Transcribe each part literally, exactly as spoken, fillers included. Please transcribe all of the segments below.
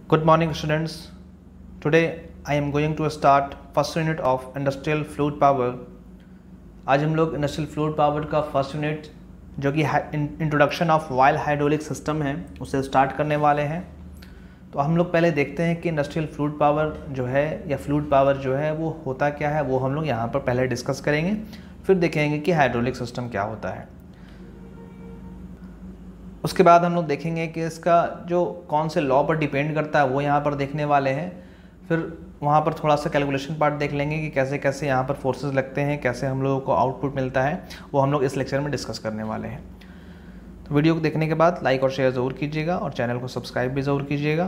Good morning students. Today I am going to start first unit of industrial fluid power. आज हम लोग industrial fluid power का first unit जो कि introduction of oil hydraulic system है उसे start करने वाले हैं। तो हम लोग पहले देखते हैं कि इंडस्ट्रियल फ्लूइड पावर जो है या फ्लूइड पावर जो है वो होता क्या है, वो हम लोग यहाँ पर पहले डिस्कस करेंगे, फिर देखेंगे कि हाइड्रोलिक सिस्टम क्या होता है। उसके बाद हम लोग देखेंगे कि इसका जो कौन से लॉ पर डिपेंड करता है वो यहाँ पर देखने वाले हैं। फिर वहाँ पर थोड़ा सा कैलकुलेशन पार्ट देख लेंगे कि कैसे कैसे यहाँ पर फोर्सेस लगते हैं, कैसे हम लोगों को आउटपुट मिलता है, वो हम लोग इस लेक्चर में डिस्कस करने वाले हैं। तो वीडियो को देखने के बाद लाइक और शेयर ज़रूर कीजिएगा और चैनल को सब्सक्राइब भी ज़रूर कीजिएगा।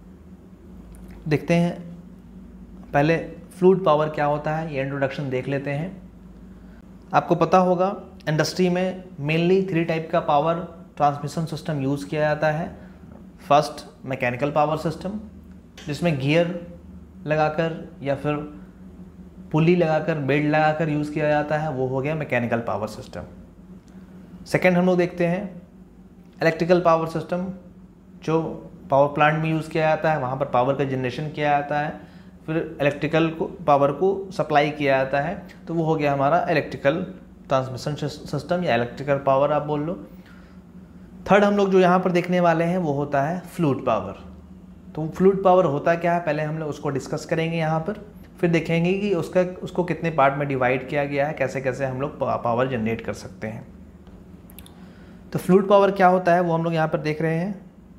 देखते हैं पहले फ्लूइड पावर क्या होता है, ये इंट्रोडक्शन देख लेते हैं। आपको पता होगा इंडस्ट्री में मेनली थ्री टाइप का पावर ट्रांसमिशन सिस्टम यूज़ किया जाता है। फर्स्ट मैकेनिकल पावर सिस्टम, जिसमें गियर लगाकर या फिर पुली लगाकर बेल्ट लगाकर यूज़ किया जाता है, वो हो गया मैकेनिकल पावर सिस्टम। सेकेंड हम लोग देखते हैं इलेक्ट्रिकल पावर सिस्टम, जो पावर प्लांट में यूज़ किया जाता है, वहाँ पर पावर का जनरेशन किया जाता है, फिर इलेक्ट्रिकल को पावर को सप्लाई किया जाता है, तो वो हो गया हमारा इलेक्ट्रिकल ट्रांसमिशन सिस्टम या इलेक्ट्रिकल पावर आप बोल लो। थर्ड हम लोग जो यहाँ पर देखने वाले हैं वो होता है फ्लूइड पावर। तो फ्लूइड पावर होता क्या है, पहले हम लोग उसको डिस्कस करेंगे यहाँ पर, फिर देखेंगे कि उसका उसको कितने पार्ट में डिवाइड किया गया है, कैसे कैसे हम लोग पावर जनरेट कर सकते हैं। तो फ्लूइड पावर क्या होता है वो हम लोग यहाँ पर देख रहे हैं।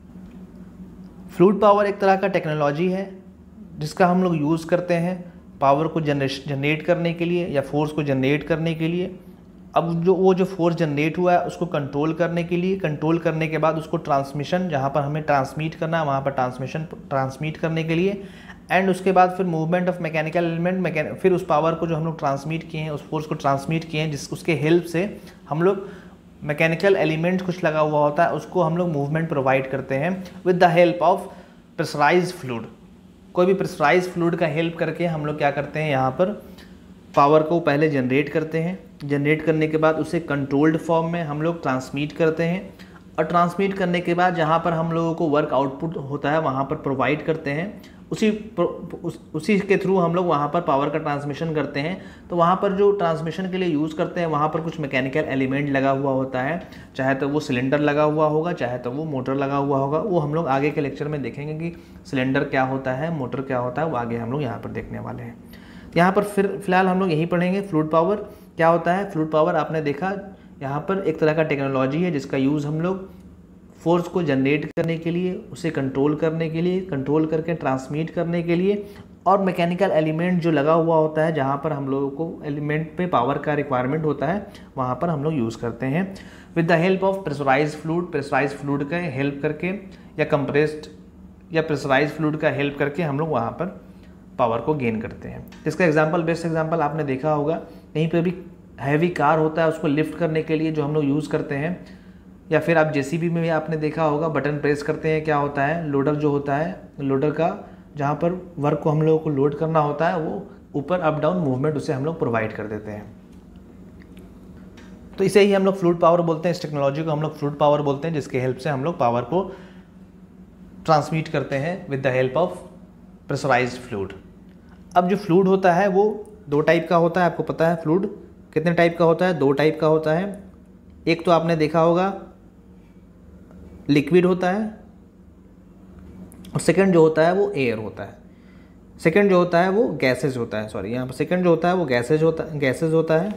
फ्लूइड पावर एक तरह का टेक्नोलॉजी है जिसका हम लोग यूज़ करते हैं पावर को जनरेट जनरेट करने के लिए या फोर्स को जनरेट करने के लिए। अब जो वो जो फोर्स जनरेट हुआ है उसको कंट्रोल करने के लिए, कंट्रोल करने के बाद उसको ट्रांसमिशन, जहाँ पर हमें ट्रांसमिट करना है वहाँ पर ट्रांसमिशन ट्रांसमिट करने के लिए, एंड उसके बाद फिर मूवमेंट ऑफ मैकेनिकल एलिमेंट मैकेन फिर उस पावर को जो हम लोग ट्रांसमिट किए हैं, उस फोर्स को ट्रांसमिट किए हैं, जिस उसके हेल्प से हम लोग मैकेनिकल एलिमेंट कुछ लगा हुआ होता है उसको हम लोग मूवमेंट प्रोवाइड करते हैं with the help of pressurised fluid. कोई भी प्रेशराइज्ड फ्लूइड का हेल्प करके हम लोग क्या करते हैं, यहाँ पर पावर को पहले जनरेट करते हैं, जनरेट करने के बाद उसे कंट्रोल्ड फॉर्म में हम लोग ट्रांसमिट करते हैं, और ट्रांसमिट करने के बाद जहाँ पर हम लोगों को वर्क आउटपुट होता है वहाँ पर प्रोवाइड करते हैं। उसी उस, उसी के थ्रू हम लोग वहाँ पर पावर का ट्रांसमिशन करते हैं। तो वहाँ पर जो ट्रांसमिशन के लिए यूज़ करते हैं वहाँ पर कुछ मैकेनिकल एलिमेंट लगा हुआ होता है, चाहे तो वो सिलेंडर लगा हुआ होगा, चाहे तो वो मोटर लगा हुआ होगा। वो हम लोग आगे के लेक्चर में देखेंगे कि सिलेंडर क्या होता है, मोटर क्या होता है, वो आगे हम लोग यहाँ पर देखने वाले हैं। यहाँ पर फिर फिलहाल हम लोग यही पढ़ेंगे फ्लूइड पावर क्या होता है। फ्लूइड पावर आपने देखा यहाँ पर एक तरह का टेक्नोलॉजी है जिसका यूज़ हम लोग फोर्स को जनरेट करने के लिए, उसे कंट्रोल करने के लिए, कंट्रोल करके ट्रांसमिट करने के लिए, और मैकेनिकल एलिमेंट जो लगा हुआ होता है जहाँ पर हम लोगों को एलिमेंट पे पावर का रिक्वायरमेंट होता है वहाँ पर हम लोग यूज़ करते हैं with the help of pressurised fluid. Pressurised fluid का हेल्प करके या कंप्रेस्ड या प्रेशराइज्ड फ्लूइड का हेल्प करके हम लोग वहाँ पर पावर को गेन करते हैं। इसका एग्जांपल, बेस्ट एग्जांपल आपने देखा होगा, कहीं पे भी हैवी कार होता है उसको लिफ्ट करने के लिए जो हम लोग यूज़ करते हैं, या फिर आप जेसीबी में भी आपने देखा होगा बटन प्रेस करते हैं, क्या होता है, लोडर जो होता है, लोडर का जहाँ पर वर्क को हम लोगों को लोड करना होता है वो ऊपर अप डाउन मूवमेंट उसे हम लोग प्रोवाइड कर देते हैं। तो इसे ही हम लोग फ्लूइड पावर बोलते हैं। इस टेक्नोलॉजी को हम लोग फ्लूइड पावर बोलते हैं, जिसके हेल्प से हम लोग पावर को ट्रांसमिट करते हैं with the help of pressurised fluid. अब जो फ्लूइड होता है वो दो टाइप का होता है। आपको पता है फ्लूइड कितने टाइप का होता है, दो टाइप का होता है। एक तो आपने देखा होगा लिक्विड होता है, और सेकंड जो होता है वो एयर होता है। सेकंड जो होता है वो गैसेज होता है, सॉरी यहाँ पर सेकंड जो होता है वो गैसेज होता है गैसेज होता है।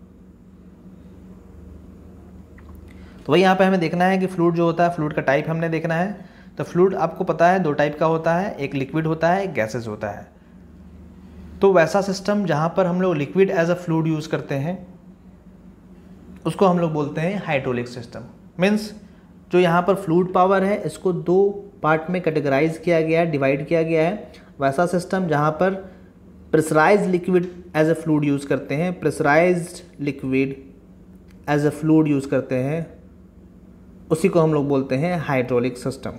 तो वही यहाँ पे हमें देखना है कि फ्लूइड जो होता है, फ्लूइड का टाइप हमने देखना है। तो फ्लूइड आपको पता है दो टाइप का होता है, एक लिक्विड होता है, एक गैसेज होता है। तो वैसा सिस्टम जहाँ पर हम लोग liquid as a fluid use करते हैं उसको हम लोग बोलते हैं हाइड्रोलिक सिस्टम। मीन्स जो यहाँ पर फ्लूइड पावर है इसको दो पार्ट में कैटेगराइज किया गया है, डिवाइड किया गया है। वैसा सिस्टम जहाँ पर pressurised liquid as a fluid use करते हैं, pressurised liquid as a fluid use करते हैं, उसी को हम लोग बोलते हैं हाइड्रोलिक सिस्टम।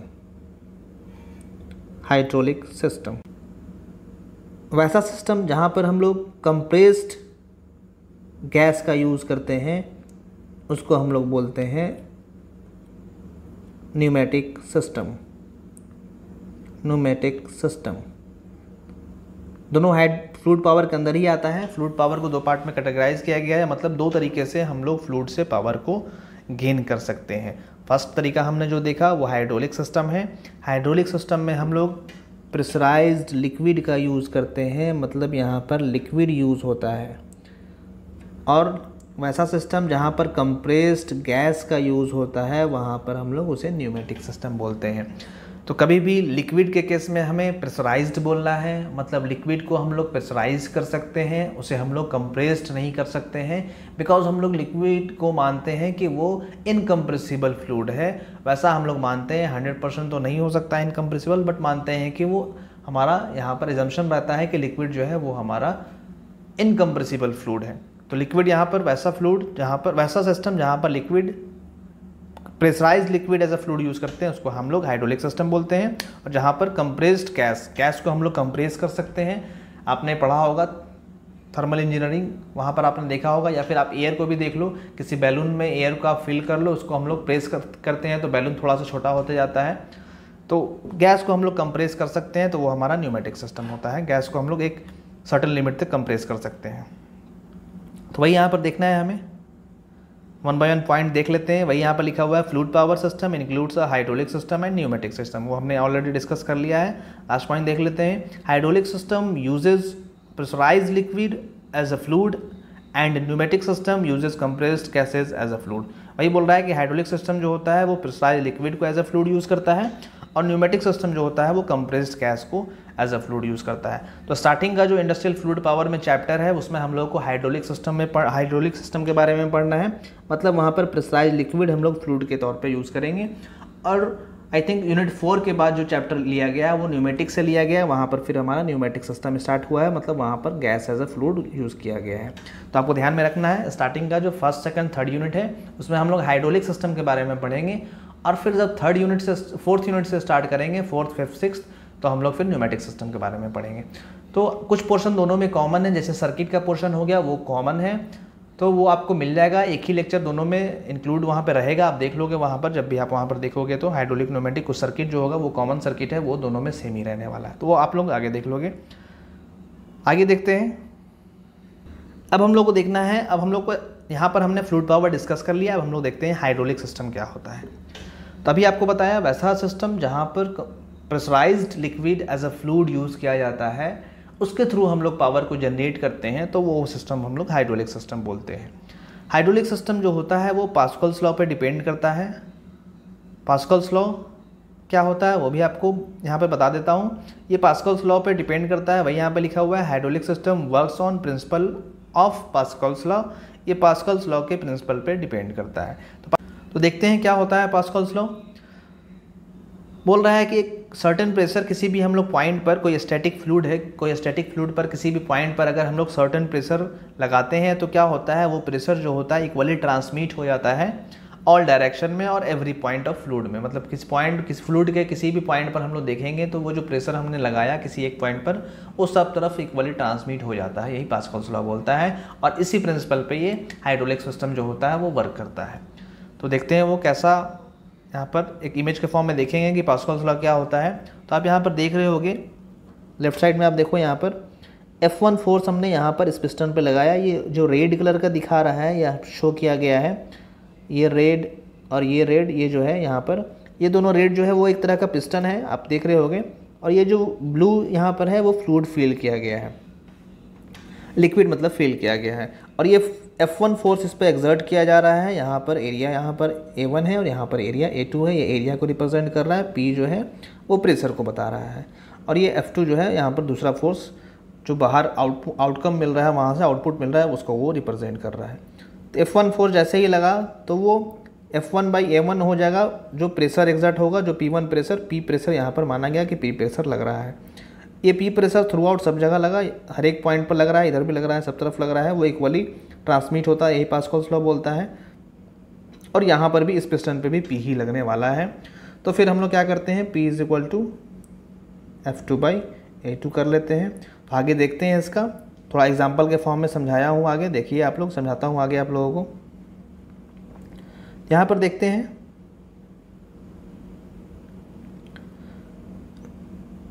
हाइड्रोलिक सिस्टम वैसा सिस्टम जहाँ पर हम लोग कंप्रेस्ड गैस का यूज़ करते हैं उसको हम लोग बोलते हैं न्यूमेटिक सिस्टम। Pneumatic system. दोनों हाइड फ्लूइड पावर के अंदर ही आता है। फ्लूइड पावर को दो पार्ट में कैटेगराइज किया गया है, मतलब दो तरीके से हम लोग फ्लूइड से पावर को गेन कर सकते हैं। फर्स्ट तरीका हमने जो देखा वो हाइड्रोलिक सिस्टम है। हाइड्रोलिक सिस्टम में हम लोग प्रेशराइज्ड लिक्विड का यूज़ करते हैं, मतलब यहाँ पर लिक्विड यूज़ होता है। और वैसा सिस्टम जहाँ पर कंप्रेस्ड गैस का यूज़ होता है वहाँ पर हम लोग उसे न्यूमेटिक सिस्टम बोलते हैं। तो कभी भी लिक्विड के केस में हमें प्रेशराइज्ड बोलना है, मतलब लिक्विड को हम लोग प्रेशराइज कर सकते हैं, उसे हम लोग कंप्रेस्ड नहीं कर सकते हैं, बिकॉज हम लोग लिक्विड को मानते हैं कि वो इनकम्प्रेसिबल फ्लूइड है। वैसा हम लोग मानते हैं, हंड्रेड परसेंट तो नहीं हो सकता है इनकम्प्रेसिबल, बट मानते हैं कि वो हमारा यहाँ पर एजम्पशन रहता है कि लिक्विड जो है वो हमारा इनकम्प्रेसिबल फ्लूइड है। तो लिक्विड यहाँ पर वैसा फ्लूइड जहाँ पर वैसा सिस्टम जहाँ पर liquid pressurised liquid as a fluid use करते हैं उसको हम लोग हाइड्रोलिक सिस्टम बोलते हैं। और जहाँ पर कंप्रेस्ड गैस गैस को हम लोग कंप्रेस कर सकते हैं, आपने पढ़ा होगा थर्मल इंजीनियरिंग, वहाँ पर आपने देखा होगा, या फिर आप एयर को भी देख लो, किसी बैलून में एयर को आप फिल कर लो, उसको हम लोग प्रेस कर, करते हैं तो बैलून थोड़ा सा छोटा होते जाता है। तो गैस को हम लोग कंप्रेस कर सकते हैं, तो वो हमारा न्यूमेटिक सिस्टम होता है। गैस को हम लोग एक सर्टेन लिमिट तक कंप्रेस कर सकते हैं। तो वही यहाँ पर देखना है हमें, वन बाय वन पॉइंट देख लेते हैं। वही यहाँ पर लिखा हुआ है fluid power system includes a hydraulic system and pneumatic system, वो हमने ऑलरेडी डिस्कस कर लिया है। लास्ट पॉइंट देख लेते हैं, hydraulic system uses pressurised liquid as a fluid and pneumatic system uses compressed gases as a fluid. वही बोल रहा है कि हाइड्रोलिक सिस्टम जो होता है वो प्रेशराइज्ड लिक्विड को एज अ फ्लूइड यूज़ करता है, और न्यूमेटिक सिस्टम जो होता है वो कंप्रेस्ड गैस को एज अ फ्लूइड यूज़ करता है। तो स्टार्टिंग का जो इंडस्ट्रियल फ्लूइड पावर में चैप्टर है उसमें हम लोग को हाइड्रोलिक सिस्टम में हाइड्रोलिक सिस्टम के बारे में पढ़ना है, मतलब वहाँ पर प्रेशराइज्ड लिक्विड हम लोग फ्लूइड के तौर पे यूज़ करेंगे। और आई थिंक यूनिट फोर के बाद जो चैप्टर लिया गया है वो न्यूमेटिक से लिया गया है, वहाँ पर फिर हमारा न्यूमेटिक सिस्टम स्टार्ट हुआ है, मतलब वहाँ पर gas as a fluid use किया गया है। तो आपको ध्यान में रखना है, स्टार्टिंग का जो फर्स्ट सेकंड थर्ड यूनिट है उसमें हम लोग हाइड्रोलिक सिस्टम के बारे में पढ़ेंगे, और फिर जब थर्ड यूनिट से फोर्थ यूनिट से स्टार्ट करेंगे, फोर्थ फिफ्थ सिक्स्थ, तो हम लोग फिर न्यूमेटिक सिस्टम के बारे में पढ़ेंगे। तो कुछ पोर्शन दोनों में कॉमन है, जैसे सर्किट का पोर्शन हो गया वो कॉमन है, तो वो आपको मिल जाएगा, एक ही लेक्चर दोनों में इंक्लूड वहाँ पे रहेगा, आप देख लोगे वहाँ पर, जब भी आप वहाँ पर देखोगे तो हाइड्रोलिक न्यूमेटिक कुछ सर्किट जो होगा वो कॉमन सर्किट है, वो दोनों में सेम ही रहने वाला है, तो वो आप लोग आगे देख लोगे। आगे देखते हैं, अब हम लोग को देखना है, अब हम लोग को यहाँ पर हमने फ्लूइड पावर डिस्कस कर लिया, अब हम लोग देखते हैं हाइड्रोलिक सिस्टम क्या होता है। तभी आपको बताया वैसा सिस्टम जहाँ पर pressurised liquid as a fluid use किया जाता है, उसके थ्रू हम लोग पावर को जनरेट करते हैं, तो वो सिस्टम हम लोग हाइड्रोलिक सिस्टम बोलते हैं। हाइड्रोलिक सिस्टम जो होता है वो पास्कल्स लॉ पे डिपेंड करता है। पास्कल्स लॉ क्या होता है वो भी आपको यहाँ पे बता देता हूँ। ये पास्कल्स लॉ पे डिपेंड करता है, वही यहाँ पे लिखा हुआ है, hydraulic system works on principle of Pascal's law. ये पास्कल्स लॉ के प्रिंसिपल पे डिपेंड करता है। तो, तो देखते हैं क्या होता है पास्कल्स लॉ। बोल रहा है कि एक सर्टेन प्रेशर किसी भी हम लोग पॉइंट पर, कोई स्टैटिक फ्लूइड है, कोई स्टैटिक फ्लूइड पर किसी भी पॉइंट पर अगर हम लोग सर्टेन प्रेशर लगाते हैं तो क्या होता है, वो प्रेशर जो होता है इक्वली ट्रांसमिट हो जाता है ऑल डायरेक्शन में और एवरी पॉइंट ऑफ फ्लूइड में। मतलब किस पॉइंट किस फ्लूइड के किसी भी पॉइंट पर हम लोग देखेंगे तो वो जो प्रेशर हमने लगाया किसी एक पॉइंट पर वो सब तरफ इक्वली ट्रांसमिट हो जाता है, यही पास्कल्स लॉ बोलता है। और इसी प्रिंसिपल पे ये हाइड्रोलिक सिस्टम जो होता है वो वर्क करता है। तो देखते हैं वो कैसा, यहाँ पर एक इमेज के फॉर्म में देखेंगे कि पास्कल्स लॉ क्या होता है। तो आप यहाँ पर देख रहे होगे लेफ्ट साइड में, आप देखो यहाँ पर एफ वन फोर्स हमने यहाँ पर इस पिस्टन पे लगाया। ये जो रेड कलर का दिखा रहा है या शो किया गया है, ये रेड और ये रेड, ये जो है यहाँ पर, ये दोनों रेड जो है वो एक तरह का पिस्टन है, आप देख रहे होगे। और ये जो ब्लू यहाँ पर है वो फ्लूइड फील किया गया है, लिक्विड मतलब फील किया गया है। और ये एफ वन फोर्स इस पर एग्जर्ट किया जा रहा है। यहाँ पर एरिया यहाँ पर ए वन है और यहाँ पर एरिया ए टू है, ये एरिया को रिप्रेजेंट कर रहा है। पी जो है वो प्रेशर को बता रहा है, और ये एफ टू जो है यहाँ पर दूसरा फोर्स जो बाहर आउट आउटकम मिल रहा है, वहाँ से आउटपुट मिल रहा है, उसको वो रिप्रेजेंट कर रहा है। तो एफ वन फोर्स जैसे ही लगा तो वो F one by A one हो जाएगा, जो प्रेशर एग्जर्ट होगा, जो P one pressure, P pressure यहाँ पर माना गया कि पी प्रेशर लग रहा है। ये पी प्रेशर थ्रू आउट सब जगह लगा, हर एक पॉइंट पर लग रहा है, इधर भी लग रहा है, सब तरफ लग रहा है, वो इक्वली ट्रांसमिट होता है, यही पास्कल्स लॉ बोलता है। और यहाँ पर भी इस पिस्टन पे भी पी ही लगने वाला है। तो फिर हम लोग क्या करते हैं, P is equal to F two by A two कर लेते हैं। तो आगे देखते हैं, इसका थोड़ा एग्जाम्पल के फॉर्म में समझाया हूँ, आगे देखिए आप लोग, समझाता हूँ आगे आप लोगों को। यहाँ पर देखते हैं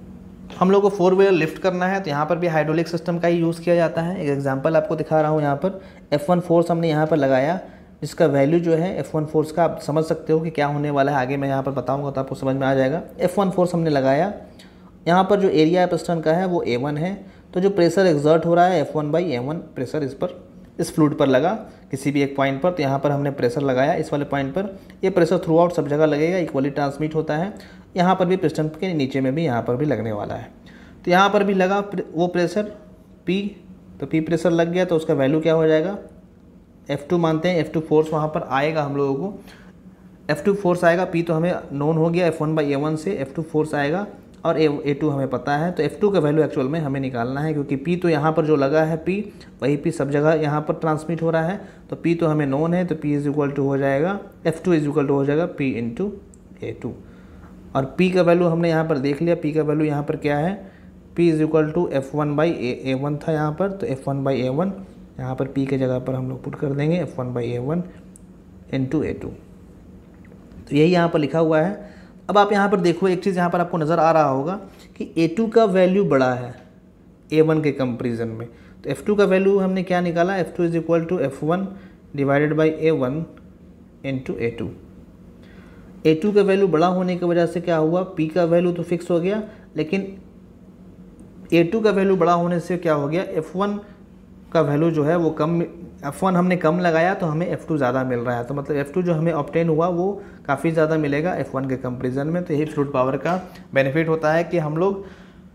हम लोग को फोर व्हीलर लिफ्ट करना है तो यहाँ पर भी हाइड्रोलिक सिस्टम का ही यूज़ किया जाता है। एक एग्जांपल आपको दिखा रहा हूँ यहाँ पर एफ वन फोर्स हमने यहाँ पर लगाया, जिसका वैल्यू जो है एफ वन फोर्स का आप समझ सकते हो कि क्या होने वाला है, आगे मैं यहाँ पर बताऊँगा तो आपको समझ में आ जाएगा। एफ वन फोर्स हमने लगाया, यहाँ पर जो एरिया है पिस्टन का है वो ए वन है, तो जो प्रेशर एक्सर्ट हो रहा है F one by A one pressure इस पर इस फ्लूइड पर लगा किसी भी एक पॉइंट पर, तो यहाँ पर हमने प्रेशर लगाया इस वाले पॉइंट पर। ये प्रेशर थ्रू आउट सब जगह लगेगा, इक्वली ट्रांसमिट होता है। यहाँ पर भी पिस्टन के नीचे में भी यहाँ पर भी लगने वाला है, तो यहाँ पर भी लगा वो प्रेशर P, तो P प्रेशर लग गया तो उसका वैल्यू क्या हो जाएगा एफ टू मानते हैं, एफ टू फोर्स वहाँ पर आएगा हम लोगों को, एफ टू फोर्स आएगा। P तो हमें नोन हो गया F one by A one से, एफ टू फोर्स आएगा और ए ए टू हमें पता है, तो एफ टू का वैल्यू एक्चुअल में हमें निकालना है, क्योंकि P तो यहाँ पर जो लगा है P वही P सब जगह यहाँ पर ट्रांसमिट हो रहा है, तो P तो हमें नोन है, तो P इज इक्वल टू हो जाएगा F two is equal to हो जाएगा P इंटू ए टू। और P का वैल्यू हमने यहाँ पर देख लिया, P का वैल्यू यहाँ पर क्या है, P is equal to F one by A one था यहाँ पर, तो F one by A one यहाँ पर P के जगह पर हम लोग पुट कर देंगे F one by A one into A two, तो यही यहाँ पर लिखा हुआ है। अब आप यहाँ पर देखो एक चीज़ यहाँ पर आपको नज़र आ रहा होगा कि ए टू का वैल्यू बड़ा है ए वन के कंपेरिजन में, तो एफ टू का वैल्यू हमने क्या निकाला, F two is equal to F one divided by A one into A two. A two का वैल्यू बड़ा होने की वजह से क्या हुआ, P का वैल्यू तो फिक्स हो गया, लेकिन ए टू का वैल्यू बड़ा होने से क्या हो गया, एफ वन का वैल्यू जो है वो कम, एफ वन हमने कम लगाया तो हमें एफ टू ज़्यादा मिल रहा है, तो मतलब एफ टू जो हमें ऑब्टेन हुआ वो काफ़ी ज़्यादा मिलेगा एफ वन के कंपेरिजन में। तो यही फ्लूइड पावर का बेनिफिट होता है कि हम लोग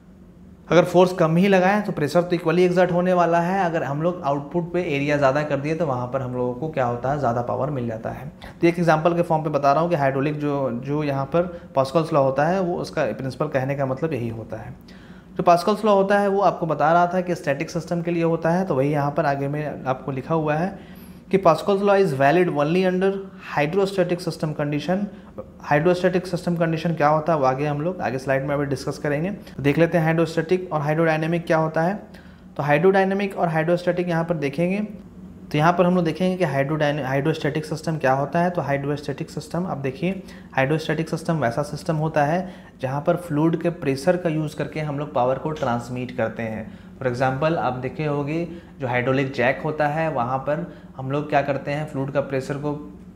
अगर फोर्स कम ही लगाएं तो प्रेशर तो इक्वली एक्सर्ट होने वाला है, अगर हम लोग आउटपुट पे एरिया ज़्यादा कर दिए तो वहाँ पर हम लोगों को क्या होता है, ज़्यादा पावर मिल जाता है। तो एक एग्जांपल के फॉर्म पे बता रहा हूँ कि हाइड्रोलिक जो जो यहाँ पर पास्कल्स लॉ होता है वो उसका प्रिंसिपल कहने का मतलब यही होता है। जो पास्कल्स लॉ होता है वो आपको बता रहा था कि स्टैटिक सिस्टम के लिए होता है, तो वही यहाँ पर आगे में आपको लिखा हुआ है कि Pascal's law is valid only under hydrostatic system condition. Hydrostatic system condition क्या होता है वो आगे हम लोग आगे स्लाइड में अभी डिस्कस करेंगे। तो देख लेते हैं हाइड्रोस्टैटिक और हाइड्रोडायनेमिक क्या होता है। तो हाइड्रोडायनेमिक और हाइड्रोस्टैटिक यहाँ पर देखेंगे, तो यहाँ पर हम लोग देखेंगे कि हाइड्रोडायने हाइड्रोस्टैटिक सिस्टम क्या होता है। तो हाइड्रोस्टैटिक सिस्टम, आप देखिए हाइड्रोस्टैटिक सिस्टम वैसा सिस्टम होता है जहाँ पर फ्लूइड के प्रेशर का यूज़ करके हम लोग पावर को ट्रांसमिट करते हैं। फॉर एग्जांपल आप देखे होंगे जो हाइड्रोलिक जैक होता है वहाँ पर हम लोग क्या करते हैं, फ्लूइड का प्रेशर को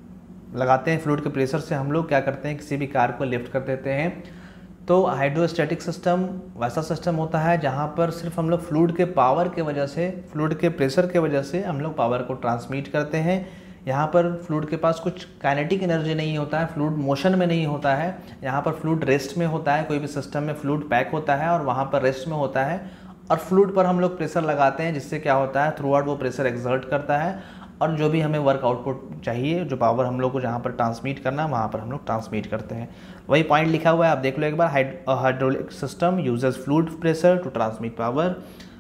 लगाते हैं, फ्लूइड के प्रेशर से हम लोग क्या करते हैं, किसी भी कार को लिफ्ट कर देते हैं। तो हाइड्रोस्टैटिक सिस्टम वैसा सिस्टम होता है जहाँ पर सिर्फ हम लोग फ्लूइड के पावर के वजह से, फ्लूइड के प्रेशर के वजह से हम लोग पावर को ट्रांसमिट करते हैं। यहाँ पर फ्लूइड के पास कुछ काइनेटिक एनर्जी नहीं होता है, फ्लूइड मोशन में नहीं होता है, यहाँ पर फ्लूइड रेस्ट में होता है। कोई भी सिस्टम में फ्लूइड पैक होता है और वहाँ पर रेस्ट में होता है, और फ्लूइड पर हम लोग प्रेशर लगाते हैं जिससे क्या होता है, थ्रू आउट वो प्रेशर एक्सर्ट करता है और जो भी हमें वर्क आउटपुट चाहिए, जो पावर हम लोग को जहाँ पर ट्रांसमिट करना है वहाँ पर हम लोग ट्रांसमिट करते हैं। वही पॉइंट लिखा हुआ है, आप देख लो एक बार, hydraulic system uses fluid pressure to transmit power.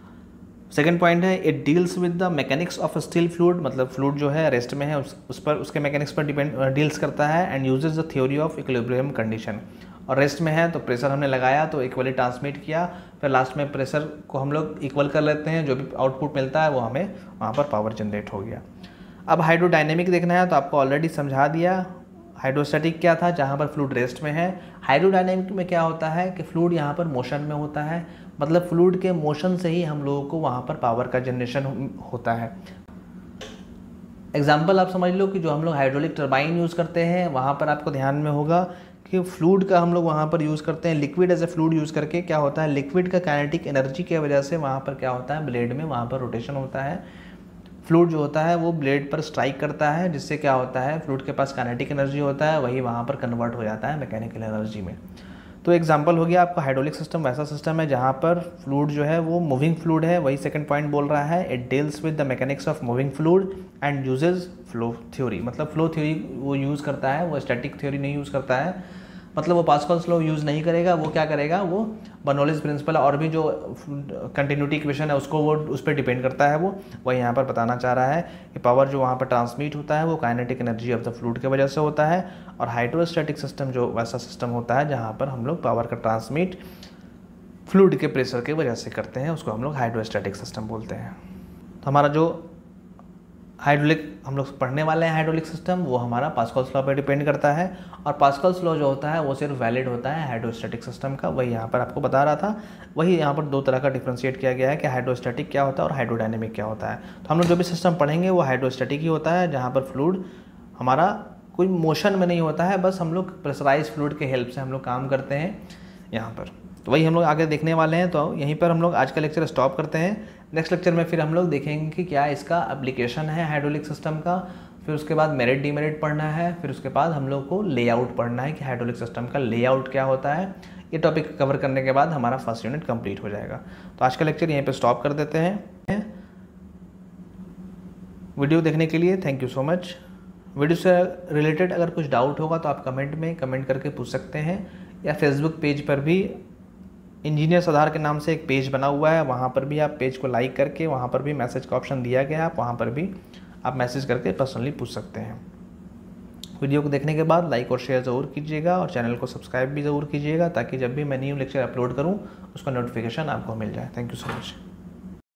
Second point है, it deals with the mechanics of still fluid, मतलब फ्लूइड जो है रेस्ट में है उस, उस पर उसके मैकेनिक्स पर डिपेंड डील्स करता है। And uses the theory of equilibrium condition, और रेस्ट में है तो प्रेशर हमने लगाया तो इक्वली ट्रांसमिट किया, फिर लास्ट में प्रेशर को हम लोग इक्वल कर लेते हैं, जो भी आउटपुट मिलता है वो हमें वहाँ पर पावर जनरेट हो गया। अब हाइड्रोडायनेमिक देखना है तो आपको ऑलरेडी समझा दिया। हाइड्रोस्टैटिक क्या था, जहाँ पर फ्लूइड रेस्ट में है। हाइड्रोडायनेमिक में क्या होता है कि फ्लूइड यहाँ पर मोशन में होता है, मतलब फ्लूइड के मोशन से ही हम लोगों को वहाँ पर पावर का जनरेशन होता है। एग्जाम्पल आप समझ लो कि जो हम लोग हाइड्रोलिक टर्बाइन यूज़ करते हैं वहाँ पर आपको ध्यान में होगा कि फ्लूइड का हम लोग वहाँ पर यूज़ करते हैं, liquid as a fluid use करके क्या होता है, लिक्विड का काइनेटिक एनर्जी की वजह से वहाँ पर क्या होता है, ब्लेड में वहाँ पर रोटेशन होता है। फ्लूइड जो होता है वो ब्लेड पर स्ट्राइक करता है, जिससे क्या होता है, फ्लूइड के पास काइनेटिक एनर्जी होता है, वही वहाँ पर कन्वर्ट हो जाता है मैकेनिकल एनर्जी में। तो एग्जांपल हो गया आपका हाइड्रोलिक सिस्टम वैसा सिस्टम है जहाँ पर फ्लूइड जो है वो मूविंग फ्लूइड है, वही सेकंड पॉइंट बोल रहा है। It deals with the mechanics of moving fluid and uses flow theory, मतलब फ्लो थ्योरी वो यूज़ करता है, वो स्टैटिक थ्योरी नहीं यूज़ करता है, मतलब वो पास्कल्स लॉ यूज़ नहीं करेगा। वो क्या करेगा, वो बर्नौलीज प्रिंसिपल और भी जो कंटिन्यूटी इक्वेशन है उसको वो उस पर डिपेंड करता है। वो वही यहाँ पर बताना चाह रहा है कि पावर जो वहाँ पर ट्रांसमिट होता है वो kinetic energy of the fluid की वजह से होता है, और हाइड्रोस्टैटिक सिस्टम जो वैसा सिस्टम होता है जहाँ पर हम लोग पावर का ट्रांसमिट फ्लूइड के प्रेशर की वजह से करते हैं, उसको हम लोग हाइड्रोस्टैटिक सिस्टम बोलते हैं। तो हमारा जो हाइड्रोलिक हम लोग पढ़ने वाले हैं हाइड्रोलिक सिस्टम, वो हमारा पास्कल्स लॉ पे डिपेंड करता है, और पास्कल्स लॉ जो होता है वो सिर्फ वैलिड होता है हाइड्रोस्टैटिक सिस्टम का। वही यहाँ पर आपको बता रहा था, वही यहाँ पर दो तरह का डिफ्रेंशिएट किया गया है कि हाइड्रोस्टैटिक क्या होता है और हाइड्रोडायनेमिक क्या होता है। तो हम लोग जो भी सिस्टम पढ़ेंगे वो हाइड्रोस्टैटिक ही होता है, जहाँ पर फ्लूइड हमारा कोई मोशन में नहीं होता है, बस हम लोग प्रेशराइज फ्लूइड के हेल्प से हम लोग काम करते हैं यहाँ पर। तो वही हम लोग आगे देखने वाले हैं। तो यहीं पर हम लोग आज का लेक्चर स्टॉप करते हैं। नेक्स्ट लेक्चर में फिर हम लोग देखेंगे कि क्या इसका एप्लीकेशन है हाइड्रोलिक सिस्टम का, फिर उसके बाद मेरिट डीमेरिट पढ़ना है, फिर उसके बाद हम लोग को लेआउट पढ़ना है कि हाइड्रोलिक सिस्टम का लेआउट क्या होता है। ये टॉपिक कवर करने के बाद हमारा फर्स्ट यूनिट कंप्लीट हो जाएगा। तो आज का लेक्चर यहीं पे स्टॉप कर देते हैं। वीडियो देखने के लिए thank you so much. Video से रिलेटेड अगर कुछ डाउट होगा तो आप कमेंट में कमेंट करके पूछ सकते हैं, या फेसबुक पेज पर भी इंजीनियर आधार के नाम से एक पेज बना हुआ है, वहाँ पर भी आप पेज को लाइक करके वहाँ पर भी मैसेज का ऑप्शन दिया गया है, आप वहाँ पर भी आप मैसेज करके पर्सनली पूछ सकते हैं। वीडियो को देखने के बाद लाइक और शेयर ज़रूर कीजिएगा, और चैनल को सब्सक्राइब भी ज़रूर कीजिएगा, ताकि जब भी मैं न्यू लेक्चर अपलोड करूँ उसका नोटिफिकेशन आपको मिल जाए। Thank you so much.